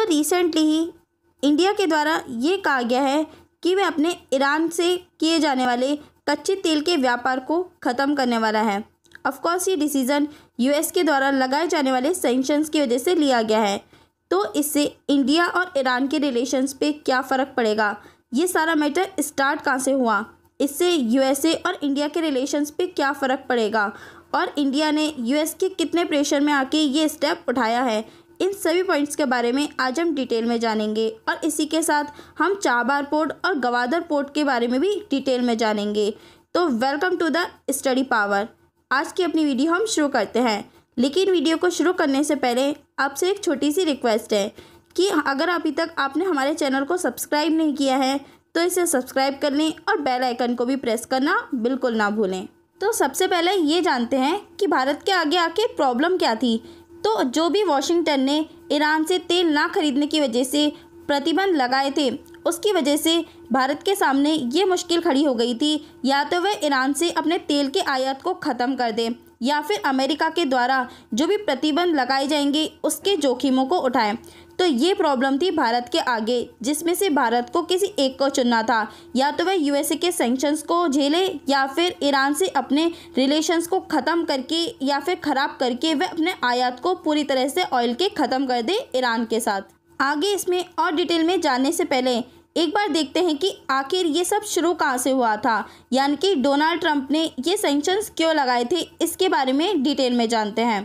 Recently ही India के द्वारा ये कहा गया है कि वह अपने ईरान से किए जाने वाले कच्चे तेल के व्यापार को ख़त्म करने वाला है। ऑफकोर्स ये डिसीज़न यूएस के द्वारा लगाए जाने वाले सैंक्शंस की वजह से लिया गया है। तो इससे इंडिया और ईरान के रिलेशंस पे क्या फ़र्क पड़ेगा, ये सारा मैटर स्टार्ट कहाँ से हुआ, इससे यूएसए और इंडिया के रिलेशंस पे क्या फ़र्क पड़ेगा और इंडिया ने यूएस के कितने प्रेशर में आके ये स्टेप उठाया है, इन सभी पॉइंट्स के बारे में आज हम डिटेल में जानेंगे। और इसी के साथ हम चाबार पोर्ट और गवादर पोर्ट के बारे में भी डिटेल में जानेंगे। तो welcome to the study power. आज की अपनी वीडियो हम शुरू करते हैं, लेकिन वीडियो को शुरू करने से पहले आपसे एक छोटी सी रिक्वेस्ट है कि अगर अभी तक आपने हमारे चैनल को सब्सक्राइब नहीं किया है तो इसे सब्सक्राइब कर लें और बेल आइकन को भी प्रेस करना बिल्कुल ना भूलें। तो सबसे पहले ये जानते हैं कि भारत के आगे आके प्रॉब्लम क्या थी। तो जो भी वाशिंगटन ने ईरान से तेल ना खरीदने की वजह से प्रतिबंध लगाए थे, उसकी वजह से भारत के सामने ये मुश्किल खड़ी हो गई थी, या तो वह ईरान से अपने तेल के आयात को ख़त्म कर दे या फिर अमेरिका के द्वारा जो भी प्रतिबंध लगाए जाएंगे उसके जोखिमों को उठाएं। तो ये प्रॉब्लम थी भारत के आगे, जिसमें से भारत को किसी एक को चुनना था, या तो वह यूएसए के सैंक्शंस को झेले या फिर ईरान से अपने रिलेशंस को ख़त्म करके या फिर ख़राब करके वह अपने आयात को पूरी तरह से ऑयल के ख़त्म कर दे ईरान के साथ। आगे इसमें और डिटेल में जानने से पहले एक बार देखते हैं कि आखिर ये सब शुरू कहाँ से हुआ था, यानी कि डोनाल्ड ट्रंप ने ये सैंक्शंस क्यों लगाए थे, इसके बारे में डिटेल में जानते हैं।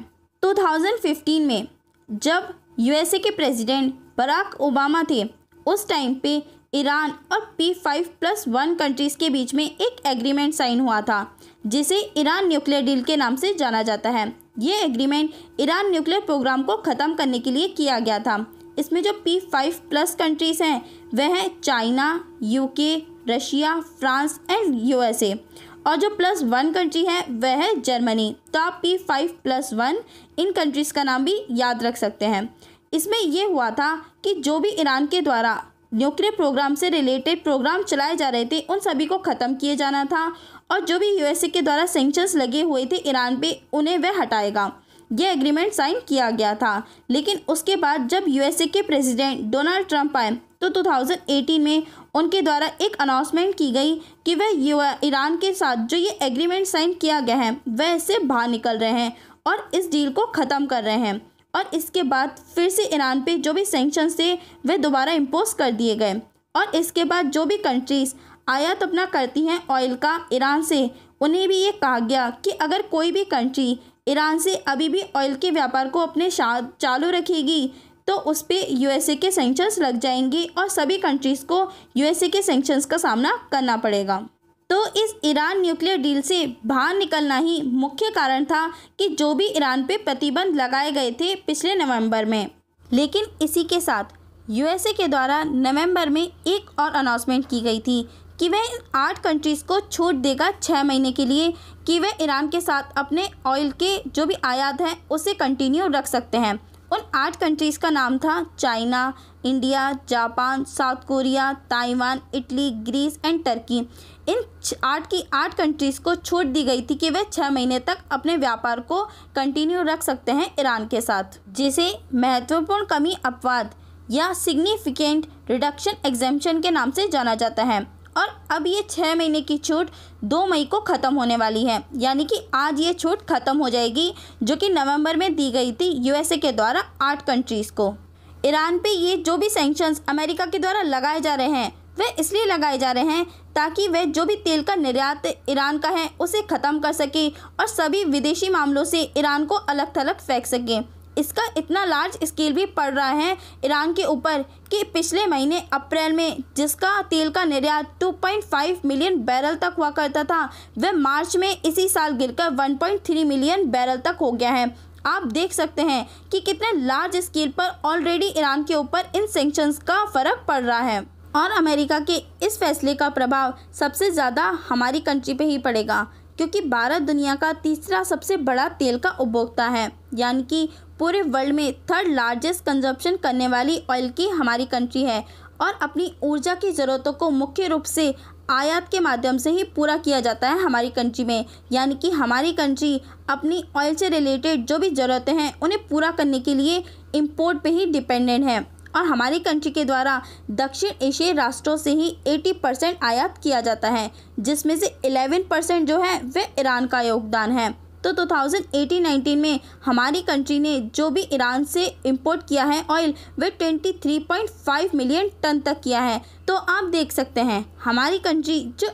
2015 में जब यूएसए के प्रेसिडेंट बराक ओबामा थे, उस टाइम पे ईरान और P5+1 कंट्रीज़ के बीच में एक एग्रीमेंट साइन हुआ था, जिसे ईरान न्यूक्लियर डील के नाम से जाना जाता है। ये एग्रीमेंट ईरान न्यूक्लियर प्रोग्राम को ख़त्म करने के लिए किया गया था। इसमें जो P5+ कंट्रीज़ हैं वह हैं China, UK, Russia, France and USA, और जो +1 कंट्री है वह है जर्मनी। तो आप P5+1 इन कंट्रीज़ का नाम भी याद रख सकते हैं। इसमें यह हुआ था कि जो भी ईरान के द्वारा न्यूक्लियर प्रोग्राम से रिलेटेड प्रोग्राम चलाए जा रहे थे उन सभी को ख़त्म किए जाना था, और जो भी यूएसए के द्वारा सैंक्शंस लगे हुए थे ईरान पे उन्हें वह हटाएगा। यह एग्रीमेंट साइन किया गया था। लेकिन उसके बाद जब यूएसए के प्रेसिडेंट डोनाल्ड ट्रंप आए तो 2018 में उनके द्वारा एक अनाउंसमेंट की गई कि वह ईरान के साथ जो ये एग्रीमेंट साइन किया गया है वह इससे बाहर निकल रहे हैं और इस डील को ख़त्म कर रहे हैं। और इसके बाद फिर से ईरान पे जो भी सैंक्शंस थे वह दोबारा इम्पोज कर दिए गए। और इसके बाद जो भी कंट्रीज़ आयात अपना करती हैं ऑयल का ईरान से, उन्हें भी ये कहा गया कि अगर कोई भी कंट्री ईरान से अभी भी ऑयल के व्यापार को अपने चालू रखेगी तो उस पर यूएसए के सैंक्शंस लग जाएंगे और सभी कंट्रीज़ को यूएसए के सैंक्शंस का सामना करना पड़ेगा। तो इस ईरान न्यूक्लियर डील से बाहर निकलना ही मुख्य कारण था कि जो भी ईरान पे प्रतिबंध लगाए गए थे पिछले नवंबर में। लेकिन इसी के साथ यूएसए के द्वारा नवंबर में एक और अनाउंसमेंट की गई थी कि वह इन 8 कंट्रीज़ को छूट देगा 6 महीने के लिए कि वह ईरान के साथ अपने ऑयल के जो भी आयात हैं उसे कंटिन्यू रख सकते हैं। उन 8 कंट्रीज़ का नाम था China, India, Japan, South Korea, Taiwan, Italy, Greece and Turkey. इन 8 कंट्रीज़ को छूट दी गई थी कि वह 6 महीने तक अपने व्यापार को कंटिन्यू रख सकते हैं ईरान के साथ, जिसे महत्वपूर्ण कमी अपवाद या सिग्निफिकेंट रिडक्शन एग्जेम्पशन के नाम से जाना जाता है। और अब ये 6 महीने की छूट 2 मई को ख़त्म होने वाली है, यानी कि आज ये छूट ख़त्म हो जाएगी, जो कि नवंबर में दी गई थी यूएसए के द्वारा 8 कंट्रीज़ को। ईरान पे ये जो भी सैंक्शंस अमेरिका के द्वारा लगाए जा रहे हैं वह इसलिए लगाए जा रहे हैं ताकि वह जो भी तेल का निर्यात ईरान का है उसे ख़त्म कर सके और सभी विदेशी मामलों से ईरान को अलग थलग फेंक सके। इसका इतना लार्ज स्केल भी पड़ रहा है ईरान के ऊपर कि पिछले महीने अप्रैल में जिसका तेल का निर्यात 2.5 मिलियन बैरल तक हुआ करता था वह मार्च में इसी साल गिरकर 1.3 मिलियन बैरल तक हो गया है। आप देख सकते हैं कि कितने लार्ज स्केल पर ऑलरेडी ईरान के ऊपर इन सैंक्शंस का फ़र्क पड़ रहा है। और अमेरिका के इस फैसले का प्रभाव सबसे ज़्यादा हमारी कंट्री पे ही पड़ेगा, क्योंकि भारत दुनिया का तीसरा सबसे बड़ा तेल का उपभोक्ता है, यानी कि पूरे वर्ल्ड में 3rd लार्जेस्ट कंजप्शन करने वाली ऑयल की हमारी कंट्री है। और अपनी ऊर्जा की ज़रूरतों को मुख्य रूप से आयात के माध्यम से ही पूरा किया जाता है हमारी कंट्री में, यानी कि हमारी कंट्री अपनी ऑयल से रिलेटेड जो भी ज़रूरतें हैं उन्हें पूरा करने के लिए इंपोर्ट पे ही डिपेंडेंट है। और हमारी कंट्री के द्वारा दक्षिण एशियाई राष्ट्रों से ही 80% आयात किया जाता है, जिसमें से 11% जो है वह ईरान का योगदान है। तो 2018-19 में हमारी कंट्री ने जो भी ईरान से इंपोर्ट किया है ऑयल, वह 23.5 मिलियन टन तक किया है। तो आप देख सकते हैं हमारी कंट्री जो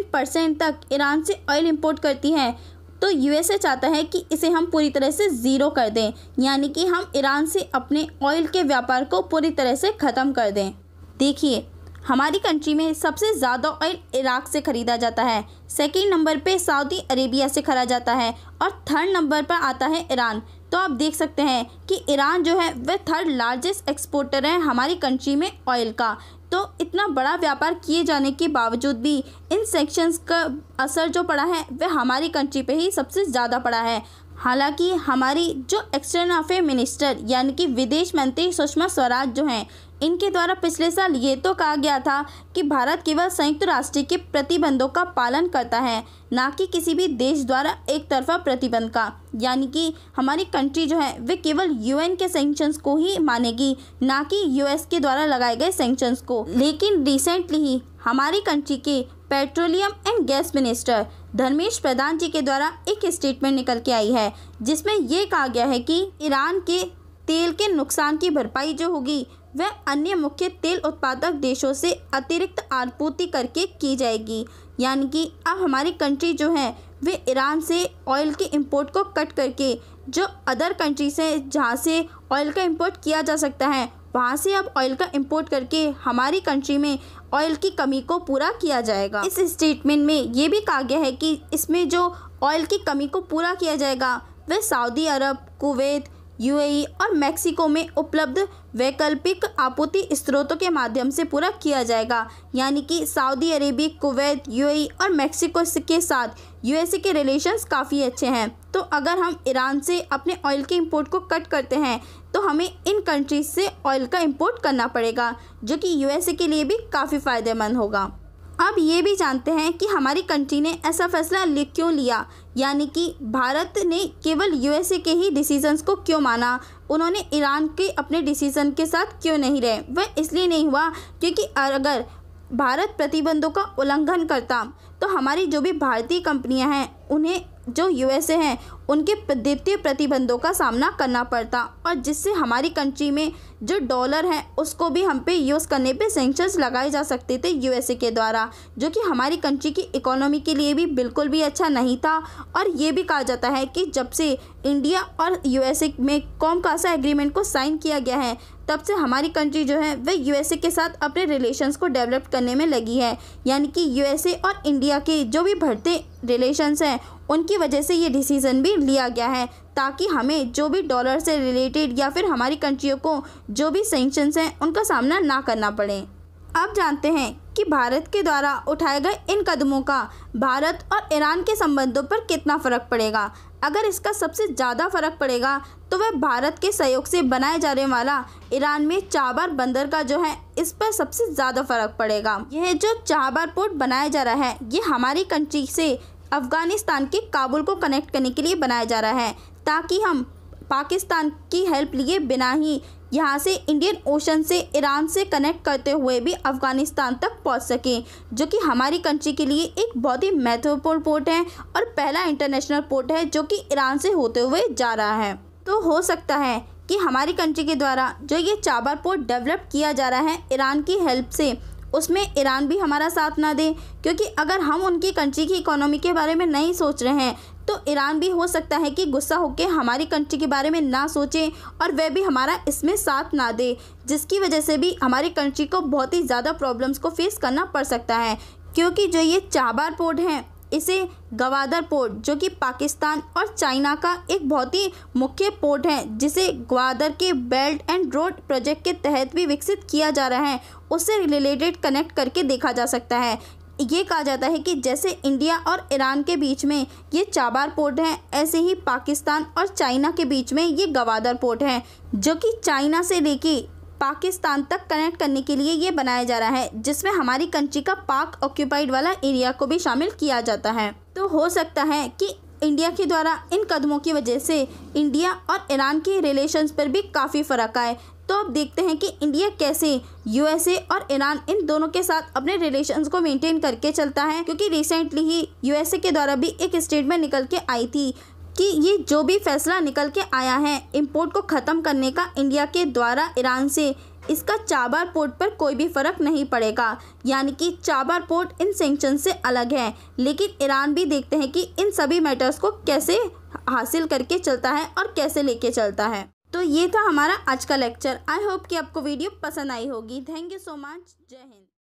11% तक ईरान से ऑयल इंपोर्ट करती है, तो यूएसए चाहता है कि इसे हम पूरी तरह से ज़ीरो कर दें, यानी कि हम ईरान से अपने ऑयल के व्यापार को पूरी तरह से ख़त्म कर दें। देखिए, हमारी कंट्री में सबसे ज़्यादा ऑयल इराक से ख़रीदा जाता है, सेकंड नंबर पे सऊदी अरेबिया से खरीदा जाता है और थर्ड नंबर पर आता है ईरान। तो आप देख सकते हैं कि ईरान जो है वह थर्ड लार्जेस्ट एक्सपोर्टर है हमारी कंट्री में ऑयल का। तो इतना बड़ा व्यापार किए जाने के बावजूद भी इन सेक्शंस का असर जो पड़ा है वह हमारी कंट्री पे ही सबसे ज़्यादा पड़ा है। हालांकि हमारी जो एक्सटर्नल अफेयर मिनिस्टर यानी कि विदेश मंत्री सुषमा स्वराज जो हैं, इनके द्वारा पिछले साल ये तो कहा गया था कि भारत केवल संयुक्त राष्ट्र के प्रतिबंधों का पालन करता है, ना कि किसी भी देश द्वारा एक तरफा प्रतिबंध का। यानी कि हमारी कंट्री जो है वे केवल यूएन के सैंक्शंस को ही मानेगी, ना कि यूएस के द्वारा लगाए गए सैंक्शंस को। लेकिन रिसेंटली ही हमारी कंट्री के petroleum and gas minister Dharmesh Pradhan ji के द्वारा एक स्टेटमेंट निकल के आई है, जिसमें ये कहा गया है कि ईरान के तेल के नुकसान की भरपाई जो होगी वह अन्य मुख्य तेल उत्पादक देशों से अतिरिक्त आपूर्ति करके की जाएगी। यानी कि अब हमारी कंट्री जो है वे ईरान से ऑयल के इंपोर्ट को कट करके जो अदर कंट्री से जहाँ से ऑयल का इंपोर्ट किया जा सकता है वहाँ से अब ऑयल का इंपोर्ट करके हमारी कंट्री में ऑयल की कमी को पूरा किया जाएगा। इस स्टेटमेंट में ये भी कहा गया है कि इसमें जो ऑयल की कमी को पूरा किया जाएगा वह सऊदी अरब, कुवैत, यूएई और मैक्सिको में उपलब्ध वैकल्पिक आपूर्ति स्रोतों के माध्यम से पूरा किया जाएगा। यानी कि सऊदी अरेबिया, कुवैत, यूएई और मैक्सिको के साथ यूएसए के रिलेशंस काफ़ी अच्छे हैं। तो अगर हम ईरान से अपने ऑयल के इंपोर्ट को कट करते हैं तो हमें इन कंट्रीज से ऑयल का इंपोर्ट करना पड़ेगा, जो कि यूएसए के लिए भी काफ़ी फ़ायदेमंद होगा। अब ये भी जानते हैं कि हमारी कंट्री ने ऐसा फैसला क्यों लिया, यानी कि भारत ने केवल यूएसए के ही डिसीजंस को क्यों माना, उन्होंने ईरान के अपने डिसीजन के साथ क्यों नहीं रहे। वह इसलिए नहीं हुआ क्योंकि अगर भारत प्रतिबंधों का उल्लंघन करता तो हमारी जो भी भारतीय कंपनियां हैं उन्हें जो यूएसए हैं उनके द्वितीय प्रतिबंधों का सामना करना पड़ता, और जिससे हमारी कंट्री में जो डॉलर है उसको भी हम पे यूज़ करने पे सैंक्शंस लगाए जा सकते थे यूएसए के द्वारा, जो कि हमारी कंट्री की इकोनॉमी के लिए भी बिल्कुल भी अच्छा नहीं था। और ये भी कहा जाता है कि जब से इंडिया और यूएसए में कॉमकासा एग्रीमेंट को साइन किया गया है तब से हमारी कंट्री जो है वह यूएसए के साथ अपने रिलेशंस को डेवलप करने में लगी है। यानी कि यूएसए और इंडिया के जो भी बढ़ते रिलेशंस हैं उनकी वजह से ये डिसीज़न भी लिया गया है, ताकि हमें जो भी डॉलर से रिलेटेड या फिर हमारी कंट्रियों को जो भी सैंक्शंस हैं उनका सामना ना करना पड़े। अब जानते हैं कि भारत के द्वारा उठाए गए इन कदमों का भारत और ईरान के संबंधों पर कितना फ़र्क पड़ेगा। अगर इसका सबसे ज़्यादा फ़र्क पड़ेगा तो वह भारत के सहयोग से बनाए जाने वाला ईरान में चाबार बंदर का जो है इस पर सबसे ज़्यादा फ़र्क पड़ेगा। यह जो चाबार पोर्ट बनाया जा रहा है ये हमारी कंट्री से अफ़गानिस्तान के काबुल को कनेक्ट करने के लिए बनाया जा रहा है, ताकि हम पाकिस्तान की हेल्प लिए बिना ही यहाँ से इंडियन ओशन से ईरान से कनेक्ट करते हुए भी अफ़गानिस्तान तक पहुँच सकें, जो कि हमारी कंट्री के लिए एक बहुत ही महत्वपूर्ण पोर्ट है और पहला इंटरनेशनल पोर्ट है जो कि ईरान से होते हुए जा रहा है। तो हो सकता है कि हमारी कंट्री के द्वारा जो ये चाबार पोर्ट डेवलप किया जा रहा है ईरान की हेल्प से, उसमें ईरान भी हमारा साथ ना दे, क्योंकि अगर हम उनकी कंट्री की इकोनॉमी के बारे में नहीं सोच रहे हैं तो ईरान भी हो सकता है कि गुस्सा होकर हमारी कंट्री के बारे में ना सोचे और वह भी हमारा इसमें साथ ना दे, जिसकी वजह से भी हमारी कंट्री को बहुत ही ज़्यादा प्रॉब्लम्स को फेस करना पड़ सकता है। क्योंकि जो ये चाबार पोर्ट है इसे गवादर पोर्ट, जो कि पाकिस्तान और चाइना का एक बहुत ही मुख्य पोर्ट है, जिसे ग्वादर के बेल्ट एंड रोड प्रोजेक्ट के तहत भी विकसित किया जा रहा है, उससे रिलेटेड कनेक्ट करके देखा जा सकता है। ये कहा जाता है कि जैसे इंडिया और ईरान के बीच में ये चाबार पोर्ट है, ऐसे ही पाकिस्तान और चाइना के बीच में ये गवादर पोर्ट है, जो कि चाइना से लेके पाकिस्तान तक कनेक्ट करने के लिए ये बनाया जा रहा है, जिसमें हमारी कंट्री का पाक ऑक्यूपाइड वाला एरिया को भी शामिल किया जाता है। तो हो सकता है कि इंडिया के द्वारा इन कदमों की वजह से इंडिया और ईरान के रिलेशंस पर भी काफ़ी फ़र्क आए, तो अब देखते हैं कि इंडिया कैसे यूएसए और ईरान इन दोनों के साथ अपने रिलेशंस को मेंटेन करके चलता है, क्योंकि रिसेंटली ही यूएसए के द्वारा भी एक स्टेटमेंट निकल के आई थी कि ये जो भी फैसला निकल के आया है इंपोर्ट को ख़त्म करने का इंडिया के द्वारा ईरान से, इसका चाबार पोर्ट पर कोई भी फ़र्क नहीं पड़ेगा। यानी कि चाबार पोर्ट इन सैंक्शन से अलग है, लेकिन ईरान भी देखते हैं कि इन सभी मैटर्स को कैसे हासिल करके चलता है और कैसे लेके चलता है। तो ये था हमारा आज का लेक्चर। आई होप कि आपको वीडियो पसंद आई होगी। Thank you so much. जय हिंद।